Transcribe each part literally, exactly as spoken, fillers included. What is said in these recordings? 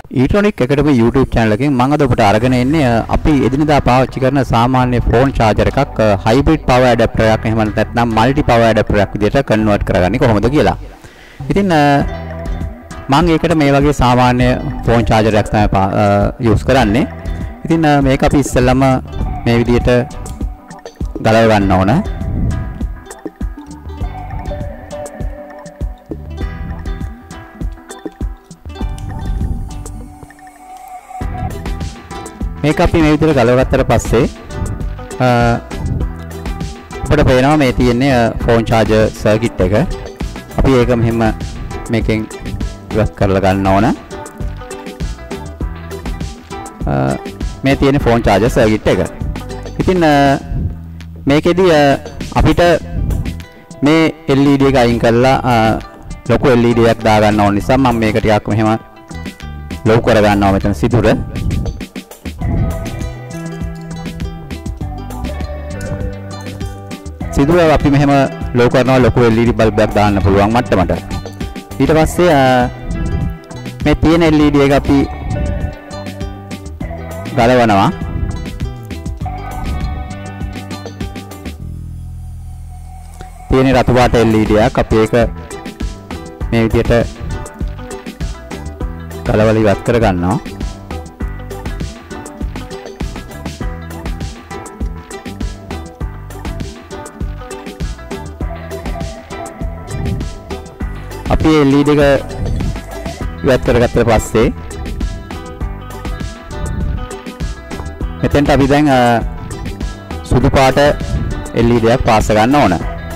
ඊටොනික් එකටම YouTube channel එකෙන් මම අද ඔබට අරගෙන ඉන්නේ අපි එදිනදා පාවිච්චි කරන සාමාන්‍ය ෆෝන් charger එකක් hybrid power adapter එකක් එහෙම නැත්නම් multi power adapter එකක් විදිහට convert කරගන්නේ කොහොමද කියලා. ඉතින් මම ඒකට මේ වගේ සාමාන්‍ය ෆෝන් charger එකක් තමයි use කරන්නේ. ඉතින් මේක අපි ඉස්සෙල්ලාම මේ විදිහට ගලව ගන්න ඕන. මේක අපි මේ විදිහට ගලවගත්තට පස්සේ අපිට පේනවා මේ තියෙන්නේ ෆෝන් charger circuit එක. අපි ඒක මෙහෙම මේකෙන් ඉවත් කරලා ගන්න ඕන. මේ තියෙන්නේ ෆෝන් charger circuit එක. ඉතින් මේකෙදි අපිට මේ L E D එක අයින් කරලා ලොකු L E D එකක් දා ගන්න ඕන නිසා මම මේක ටිකක් මෙහෙම ලොකු කර ගන්නවා මෙතන සිදුර. සිදුර අපි මෙහෙම ලොකු කරනවා ලොකු L E D බල්බ් එකක් දාන්න පුළුවන් මට්ටමට. ඊට පස්සේ මේ තියෙන L E D එක අපි ගලවනවා. තියෙන රතු පාට L E D එකක් අපි ඒක මේ විදිහට ගලවලා ඉවත් කර ගන්නවා. අපි L E D එක ඉවත් කරගත්තා පස්සේ මෙතෙන්ට අපි දැන් සුදු පාට L E D එකක් පාස ගන්න ඕන.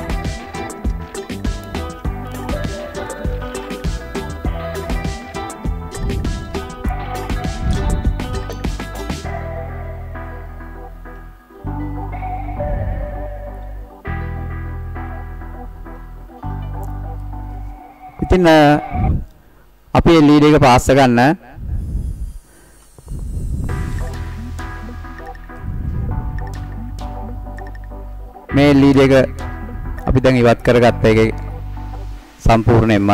ඉතින් අපි L E D එක පාස් ගන්න මේ L E D එක අපි දැන් ඉවත් කරගත්ත එක සම්පූර්ණයෙන්ම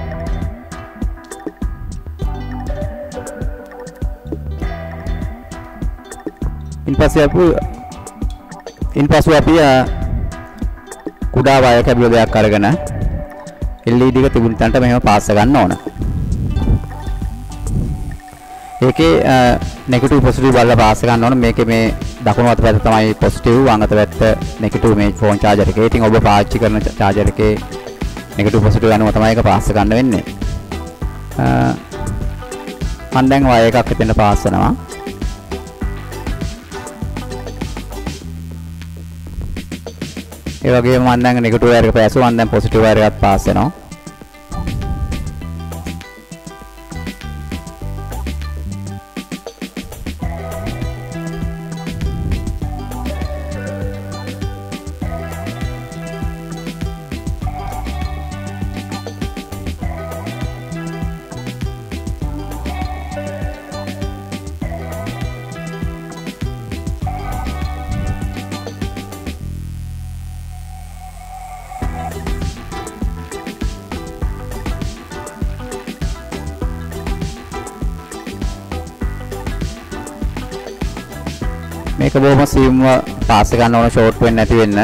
ඉන්පස්සේ අපි ඉන්පස්සේ අපි කුඩා වයර් කැබලි දෙකක් අරගෙන L E D එක තිබුණ තැනට මෙහෙම පාස් ගන්න ඕන. ඒකේ නෙගටිව් පොසිටිව් බලලා පාස් ගන්න ඕන. මේකේ මේ දකුණු අත පැත්ත තමයි පොසිටිව්, වම් අත පැත්ත නෙගටිව් මේ ෆෝන් charger එකේ. ඉතින් ඔබ පාවිච්චි කරන charger එකේ නෙගටිව් පොසිටිව් අනුව තමයි ඒක පාස් ගන්න වෙන්නේ. මම දැන් වයර් එකක් එතන පාස් කරනවා. ඒ වගේම මම දැන් නෙගටිව් වයර් එක පාසුවා. මම දැන් පොසිටිව් වයර් එකත් පාස් වෙනවා. මේක බොහොම සිම්ව පාස් ගන්න ඕන, ෂෝට් වෙන්නේ නැති වෙන්න.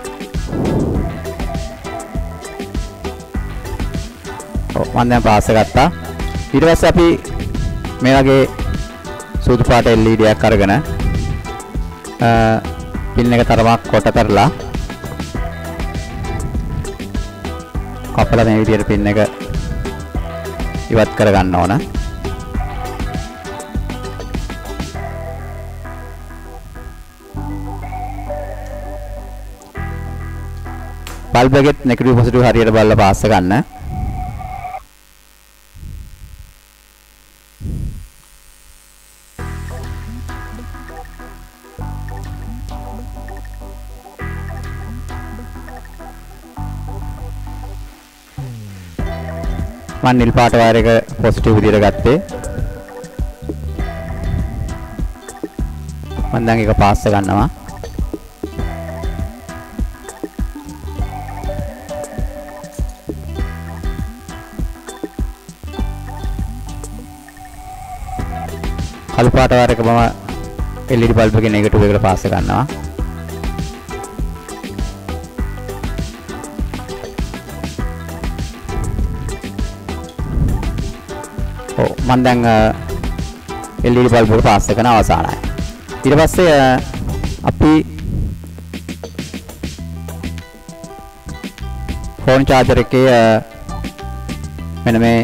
ඔව් මම දැන් පාස් ගත්තා. ඊට පස්සේ අපි මේ වගේ සුදු පාට L E D එකක් අරගෙන පින් එක තරමක් කොට කරලා කපලා මේ විදිහට පින් එක ඉවත් කර ගන්න ඕන. බල්බ් එකෙත් නෙගටිව් පොසිටිව් හරියට බලලා පාස් ගන්න. මම නිල් පාට වයර් එක පොසිටිව් විදිහට ගත්තේ. මම දැන් ඒක පාස් ගන්නවා. කළු පාට වයර් එක මම L E D බල්බ් එකේ නෙගටිව් එකට පාස් කරනවා. ඔව් මම දැන් L E D බල්බ් එක පාස් කරන අවසానයි. ඊට පස්සේ අපි ෆෝන් charger එකේ මෙන්න මේ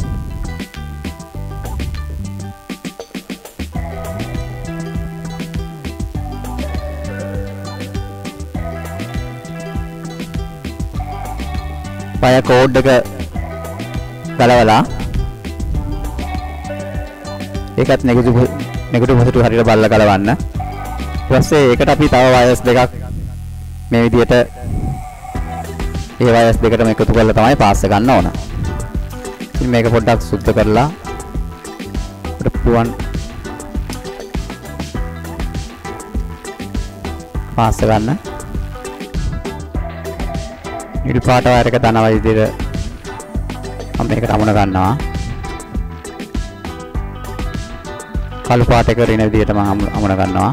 වයර් කෝඩ් එක ගලවලා ඒකත් නෙගටිව් නෙගටිව් පොසිටිව් හරියට බලලා ගලවන්න. ඊට පස්සේ ඒකට අපි තව වයර්ස් දෙකක් මේ විදිහට ඒ වයර්ස් දෙකටම එකතු කරලා තමයි පාස් ගන්න ඕන. ඉතින් මේක පොඩ්ඩක් සුද්ධ කරලා අපිට පුළුවන් පාස් ගන්න. නිල් පාට වයර් එක දනවා විදිහට මම මේකට අමුණ ගන්නවා. කළු පාට එක රින විදිහට මම අමුණ ගන්නවා.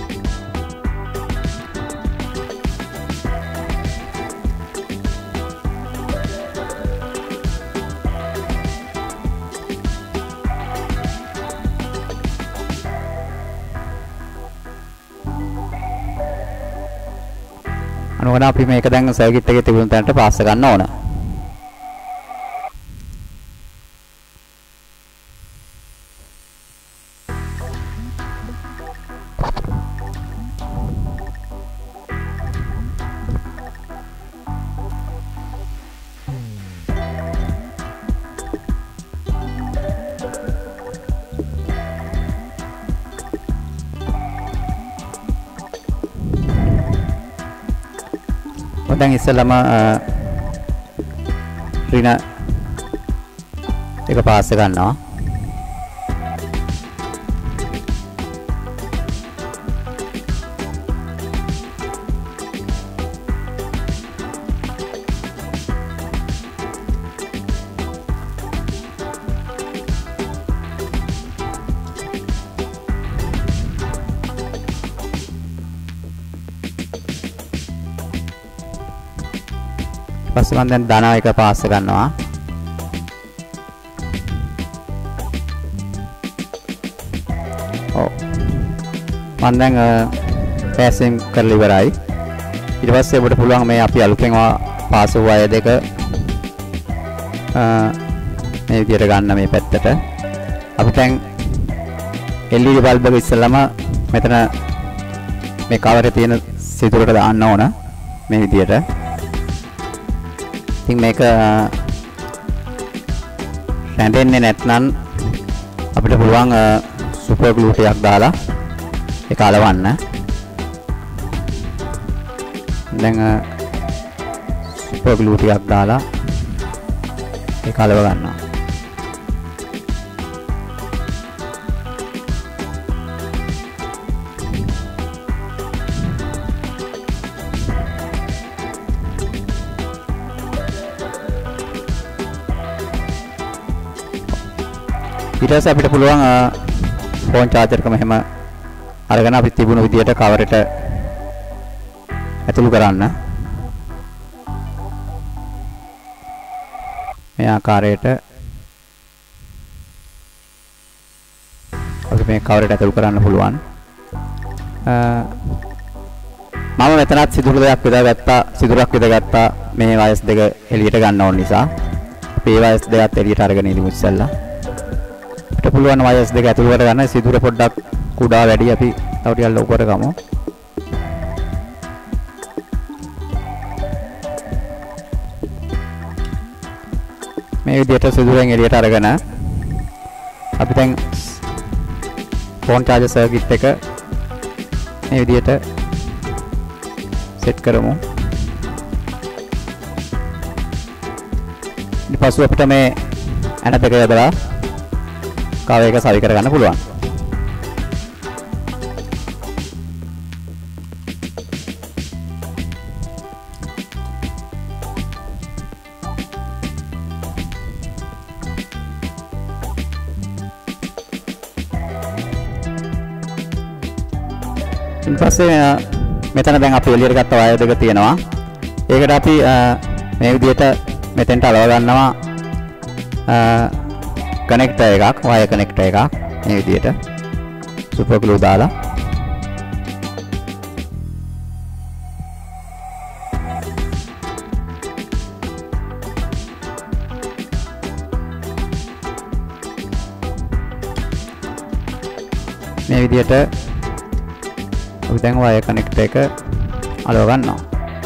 අනුගමන අපි මේක දැන් සර්කිට් එකේ තිබුණු තැනට පාස් ගන්න ඕන. දැන් ඉස්සෙල්ලාම රින එක පාස් ගන්නවා. පස්සේ මම දැන් ධන එක පාස් කරනවා. ඔව් මම දැන් පාසින් කරලා ඉවරයි. ඊට පස්සේ ඔබට පුළුවන් මේ අපි අලුතෙන් පාස් වූ අය දෙක මේ විදිහට ගන්න මේ පැත්තට. අපි දැන් L E D බල්බ් එක ඉස්සෙල්ලාම මෙතන මේ කවරේ තියෙන සිදුරට දාන්න ඕන මේ විදිහට. ඉතින් මේක රැඳෙන්නේ නැත්නම් අපිට පුළුවන් සුපර් ග්ලූ ටිකක් දාලා ඒක අලවන්න. දැන් සුපර් ග්ලූ ටිකක් දාලා ඒක අලව ගන්නවා. ඊට පස්සේ අපිට පුළුවන් ෆෝන් charger එක මෙහෙම අරගෙන අපි තිබුණු විදියට කවරේට ඇතුළු කරන්න. මේ ආකාරයට අපි මේ කවරේට ඇතුළු කරන්න පුළුවන්. මම මෙතනත් සිදුරු දෙකක් විදාගත්තා සිදුරක් විදාගත්තා මේ වයස් දෙක එළියට ගන්න ඕන නිසා අපි මේ වයස් දෙකත් එළියට අරගෙන ඉදිමු ඉස්සෙල්ලා. පුළුවන් වයස් දෙක ඇතුළු කර ගන්න. සිදුර පොඩ්ඩක් කුඩා වැඩි අපි තව ටිකක් ලොකු කරගමු. මේ විදිහට සිදුරෙන් එළියට අරගෙන අපි දැන් ෆෝන් charger circuit එක මේ විදිහට සෙට් කරමු. ඊට පස්සේ අපිට මේ ඇනත් එක යදලා කව එක සවි කරගන්න පුළුවන්. ඊට පස්සේ මෙතන දැන් අපි එළියට ගත්ත වයර් දෙක තියෙනවා. ඒකට අපි මේ විදිහට මෙතෙන්ට අලව ගන්නවා කනෙක්ටර් එකක්, වයර් කනෙක්ටර් එකක් මේ විදිහට සුපර් ග්ලූ දාලා මේ විදිහට අපි දැන් වයර් කනෙක්ටර් එක අලව ගන්නවා.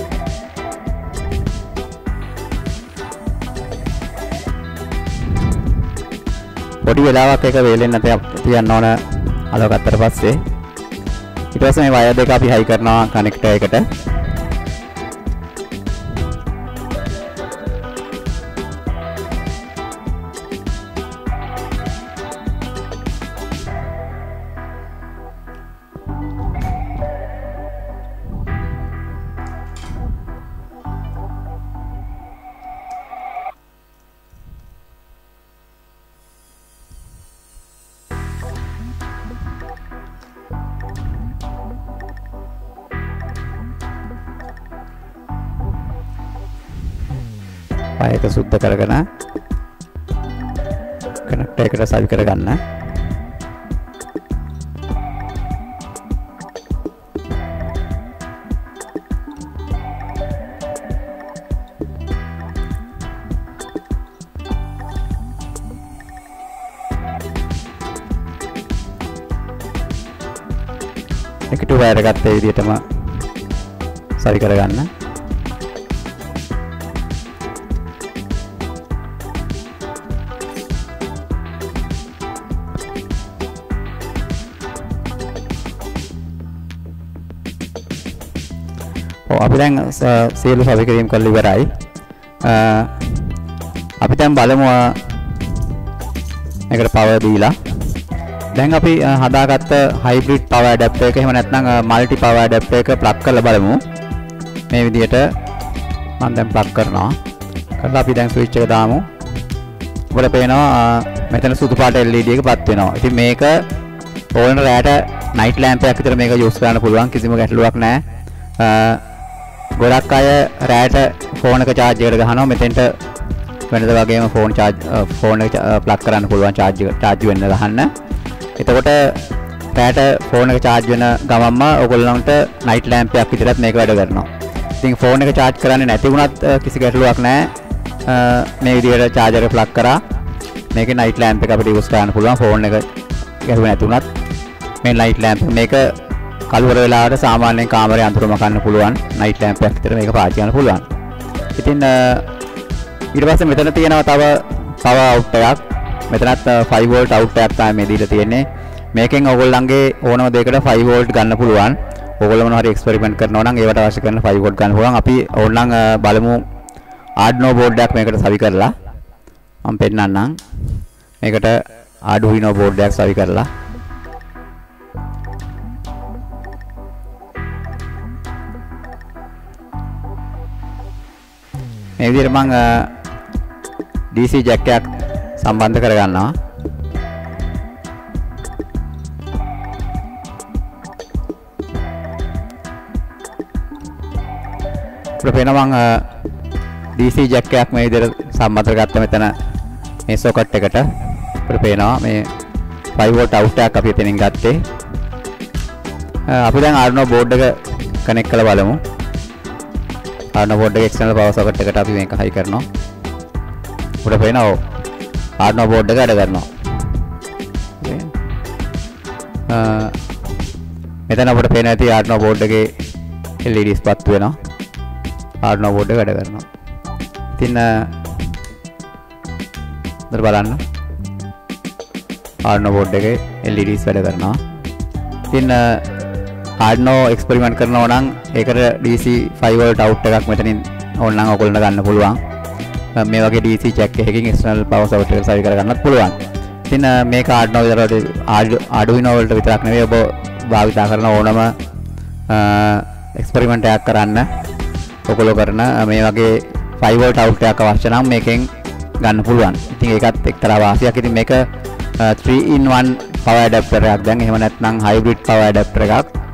පොඩි වෙලාවක් එක වේලෙන් නැතේ තියන්න ඕන අලව ගත්තට පස්සේ ඊට පස්සේ මේ වයර් දෙක අපි හයි කරනවා කනෙක්ටර් එකට. ඒක සුද්ධ කරගෙන කනෙක්ටර් එකට සවි කරගන්න. එකට වයර් එකත් ඒ විදිහටම සවි කරගන්න. අපි දැන් සියලු සවි කිරීම කරලා ඉවරයි. අපි දැන් බලමු මේකට පවර් දීලා. දැන් අපි හදාගත්ත හයිබ්‍රිඩ් පවර් ඇඩැප්ටර් එක එහෙම නැත්නම් මල්ටි පවර් ඇඩැප්ටර් එක ප්ලග් කරලා බලමු. මේ විදිහට මම දැන් ප්ලග් කරනවා. කරලා අපි දැන් ස්විච් එක දාමු. ඔබට පේනවා මෙතන සුදු පාට එල් ඊ ඩී එක පත් වෙනවා. ඉතින් මේක ඕන රැට නයිට් ලැම්ප් එකක් විතර මේක යූස් කරන්න පුළුවන්. කිසිම ගැටලුවක් නැහැ. ගොඩක් අය රැට ෆෝන් එක charge එකට ගහනවා. මෙතෙන්ට වෙනද වගේම ෆෝන් charge ෆෝන් එක ප්ලග් කරන්න පුළුවන් charge charge වෙන්න ගහන්න. එතකොට රැට ෆෝන් එක charge වෙන ගමන්ම ඔයගොල්ලන්ට නයිට් ලැම්ප් එකක් විතරත් මේක වැඩ කරනවා. ඉතින් ෆෝන් එක charge කරන්නේ නැති වුණත් කිසි ගැටලුවක් නැහැ. මේ විදිහට charger එක plug කරා මේකේ නයිට් ලැම්ප් එක අපිට යූස් කරන්න පුළුවන්. ෆෝන් එක ගැහුවේ නැති වුණත් මේ නයිට් ලැම්ප් මේක කලවර වෙලාවට සාමාන්‍යයෙන් කාමරේ අඳුර මකන්න පුළුවන් නයිට් ලැම්ප් එකක් විතර මේක පාවිච්චි කරන්න පුළුවන්. ඉතින් ඊට පස්සේ මෙතන තියෙනවා තව power out එකක්. මෙතනත් five volt out එකක් තමයි මේ දීලා තියෙන්නේ. මේකෙන් ඔයගොල්ලන්ගේ ඕනම දෙයකට five volt ගන්න පුළුවන්. ඔයගොල්ලෝ මොනවා හරි එක්ස්පෙරිමන්ට් කරනවා නම් ඒවට අවශ්‍ය කරන five volt ගන්න පුළුවන්. අපි ඕනනම් බලමු Arduino board එකක් මේකට සවි කරලා මම පෙන්නන්නම්. මේකට Arduino board එකක් සවි කරලා මේ විදිහට මම D C jack එකක් සම්බන්ධ කරගන්නවා. ප්‍රපේන මම D C jack එකක් මේ විදිහට සම්බන්ධ කරගත්ත මෙතන මේ socket එකට ප්‍රපේනවා මේ five volt out එකක් අපි එතනින් ගත්තේ. අපි දැන් Arduino board එක connect කරලා බලමු. Arduino board එක external power socket එකට අපි මේක high කරනවා. උඩ පේනවා Arduino board එක වැඩ කරනවා. මෙතන අපිට පේන ඇති Arduino board එකේ L E Ds පත් වෙනවා. Arduino board එක වැඩ කරනවා. ඉතින් දර බලන්න Arduino board එකේ L E Ds වැඩ කරනවා. ඉතින් Arduino එක්ස්පෙරිමන්ට් කරනවා නම් ඒකට D C five volt out එකක් මෙතනින් ඕනනම් ඔයගොල්ලන්ට ගන්න පුළුවන්. මේ වගේ D C jack එකකින් external power socket එක සවි කරගන්නත් පුළුවන්. ඉතින් මේක Arduino විතරට Arduino වලට විතරක් නෙවෙයි ඔබ භාවිතා කරන ඕනම එක්ස්පෙරිමන්ට් එකක් කරන්න ඔයගොල්ලෝ කරන මේ වගේ five volt out එකක් අවශ්‍ය නම් මේකෙන් ගන්න පුළුවන්. ඉතින් ඒකත් එක්තරා වාසියක්. ඉතින් මේක three in one power adapter එකක්. දැන් එහෙම නැත්නම් hybrid power adapter එකක්.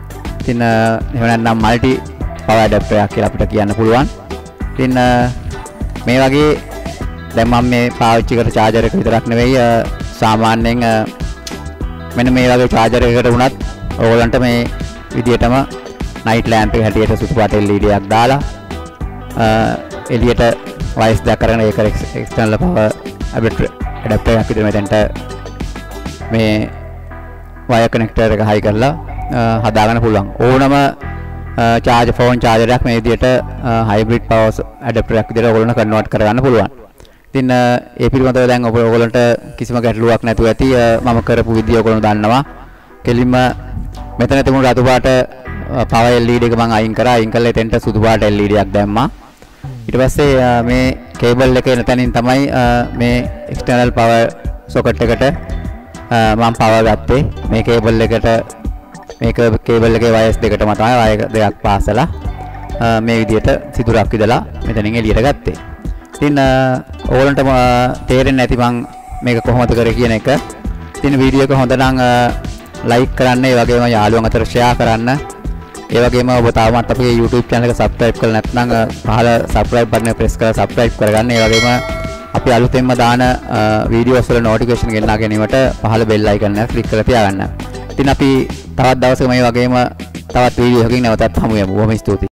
ඉතින් එහෙම නැත්නම් මල්ටි පවර් ඇඩැප්ටර් එකක් කියලා අපිට කියන්න පුළුවන්. ඉතින් මේ වගේ දැන් මම මේ පාවිච්චි කර charger එක විතරක් නෙවෙයි සාමාන්‍යයෙන් මෙන්න මේ වගේ charger එකකට වුණත් ඕගොල්ලන්ට මේ විදියටම night lamp එක හැටියට සුදු පාට L E D එකක් දාලා එළියට වයස් දෙක කරගෙන ඒක external power adapter එකක් විතර මෙතනට මේ wire connector එක high කරලා හදාගන්න පුළුවන්. ඕනම charge phone charger එකක් මේ විදියට hybrid power adapter එකක් විදියට ඔයගොල්ලන්ට convert කරගන්න පුළුවන්. ඉතින් ඒ පිළිබඳව දැන් ඔයගොල්ලන්ට කිසිම ගැටලුවක් නැතුව ඇති මම කරපු විදිය ඔයගොල්ලෝ දන්නවා. කෙලින්ම මෙතන තිබුණු රතු පාට power L E D එක මම අයින් කරා. අයින් කළා එතෙන්ට සුදු පාට L E D එකක් දැම්මා. ඊට පස්සේ මේ කේබල් එක එන තැනින් තමයි මේ external power socket එකට මම power ගත්තේ. මේ කේබල් එකට මේක කේබල් එකේ වයර්ස් දෙකටම තමයි වයර් දෙකක් පාසලා මේ විදියට සිදුරක් විදලා මෙතනින් එළියට ගත්තේ. ඉතින් ඕගොල්ලන්ට තේරෙන්නේ නැති මං මේක කොහොමද කරේ කියන එක. ඉතින් වීඩියෝ එක හොඳ නම් ලයික් කරන්න, ඒ වගේම යාළුවන් අතර ෂෙයා කරන්න. ඒ වගේම ඔබ තාමත් අපේ YouTube channel එක subscribe කරලා නැත්නම් පහළ subscribe button එක press කරලා subscribe කරගන්න. ඒ වගේම අපි අලුතෙන්ම දාන වීඩියෝස් වල notification ගෙන්නා ගැනීමට පහළ bell icon එක click කරලා තියාගන්න. ඉතින් අපි තවත් දවසක මේ වගේම තවත් වීඩියෝ එකකින් නැවතත් හමු වෙමු. බොහොම ස්තුතියි.